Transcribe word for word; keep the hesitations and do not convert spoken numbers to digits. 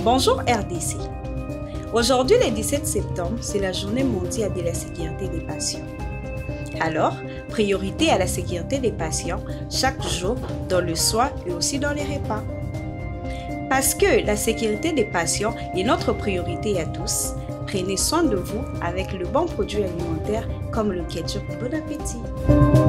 Bonjour R D C. Aujourd'hui, le dix-sept septembre, c'est la journée mondiale de la sécurité des patients. Alors, priorité à la sécurité des patients chaque jour dans le soin et aussi dans les repas. Parce que la sécurité des patients est notre priorité à tous, prenez soin de vous avec le bon produit alimentaire comme le ketchup. Bon appétit!